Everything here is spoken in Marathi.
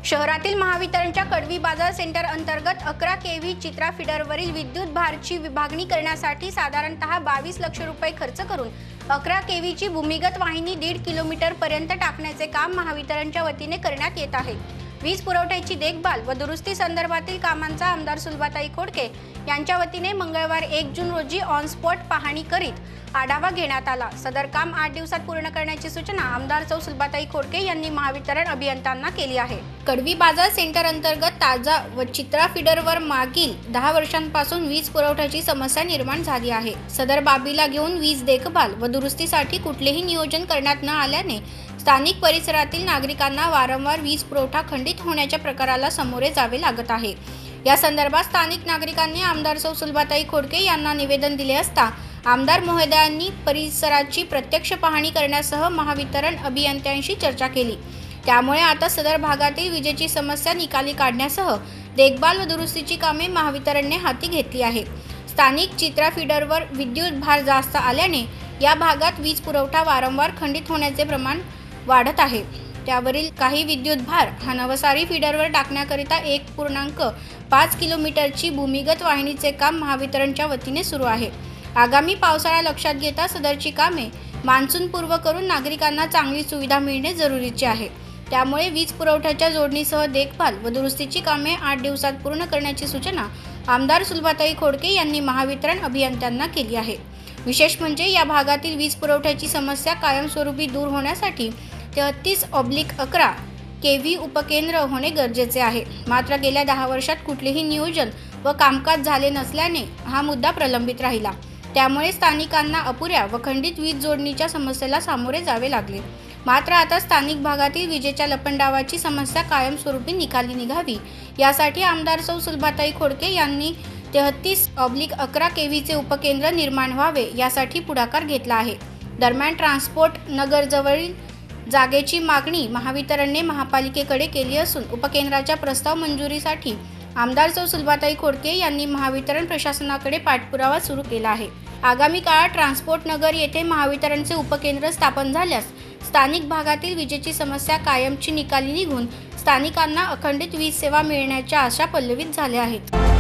शहरातील महावितरणच्या कडवी बाजार सेंटर अंतर्गत 11 केव्ही चित्रा फीडरवरील विद्युत भारची विभागणी करण्यासाठी साधारणतः 22 लाख रुपये खर्च करून 11 केव्हीची भूमिगत वाहिनी 1.5 किलोमीटर पर्यंत टाकण्याचे काम महावितरणच्या वतीने करण्यात येत आहे। वीज पुरवठ्याची देखभाल व दुरुस्ती संदर्भातील कामांचा आमदार सुलभाताई खोडके यांच्या वतीने मंगळवार 1 जून रोजी ऑन स्पॉट पाहणी करीत आढावा घेण्यात आला। सदर काम 8 दिवसात पूर्ण करण्याची सूचना आमदार सौ सुलभाताई खोडके यांनी महावितरण अभियंत्यांना केली आहे। कडवी बाजार सेंटर अंतर्गत ताजा व चित्रा फीडरवर मागील 10 वर्षांपासून वीज पुरवठ्याची समस्या निर्माण झाली आहे। सदर बाबीला घेऊन वीज देखभाल व दुरुस्तीसाठी कुठलेही नियोजन करण्यात न आल्याने स्थानिक परिसरातील नागरिकांना वारंवार वीज पुरवठा खंडित होण्याच्या प्रकाराला सामोरे जावे लागत आहे। या संदर्भात स्थानिक नागरिकांनी आमदार सौ सुलभाताई खोडके यांना निवेदन दिले असता आमदार महोदयांनी परिसराची प्रत्यक्ष पाहणी करण्यासह महावितरण अभियंत्यांशी चर्चा केली। त्यामुळे आता सदर भागातील विजेची समस्या निकाली काढण्यासह देखभाल व दुरुस्तीची कामे महावितरणने हाती घेतली आहे। स्थानिक चित्रा फीडरवर विद्युत भार जास्त आल्याने या भागात वीज पुरवठा वारंवार खंडित होण्याचे प्रमाण वाढत आहे। त्यावरील काही विद्युत भार हा नवसारी फीडरवर टाकण्याकरिता 1.5 किलोमीटरची भूमिगत वाहिनीचे काम महावितरणच्या वतीने सुरू आहे। आगामी पावसाळा लक्षात घेता सदरची कामे मान्सून पूर्व करून नागरिकांना चांगली सुविधा मिळणे जरुरीचे आहे। त्यामुळे वीज पुरवठ्याच्या जोडणीसह देखभाल व दुरुस्तीची कामे 8 दिवसात पूर्ण करण्याची सूचना आमदार सुलभाताई खोडके यांनी महावितरण अभियंत्यांना केली आहे। विशेष म्हणजे या भागातील वीज पुरवठ्याची समस्या कायमस्वरूपी दूर होण्यासाठी 33/11 केव्ही उपकेंद्र होणे गरजेचे आहे। मात्र गेल्या 10 वर्षात कुठलेही नियोजन व कामकाज झाले नसल्याने हा मुद्दा प्रलंबित राहिला। त्यामुळे स्थानिकांना अपुऱ्या व खंडित वीज जोडणीच्या समस्येला सामोरे जावे लागले। मात्र आता स्थानिक भागातील विजेच्या लपंडावाची समस्या कायमस्वरूपी निकाली निघावी यासाठी आमदार सौ सुलभाताई खोडके यांनी 33/11 केव्हीचे उपकेंद्र निर्माण व्हावे यासाठी पुढाकार घेतला आहे। दरम्यान ट्रान्सपोर्ट नगरजवळील जागेची मागणी महावितरणने महापालिकेकडे केली असून उपकेंद्राच्या प्रस्ताव मंजुरीसाठी आमदार सौ सुलभाताई खोडके यांनी महावितरण प्रशासनाकडे पाठपुरावा सुरू केला आहे। आगामी काळात ट्रान्सपोर्ट नगर येथे महावितरणचे उपकेंद्र स्थापन झाल्यास स्थानिक भागातील विजेची समस्या कायमची निकाली निघून स्थानिकांना अखंडित वीज सेवा मिळण्याच्या आशा पल्लवित झाल्या आहेत।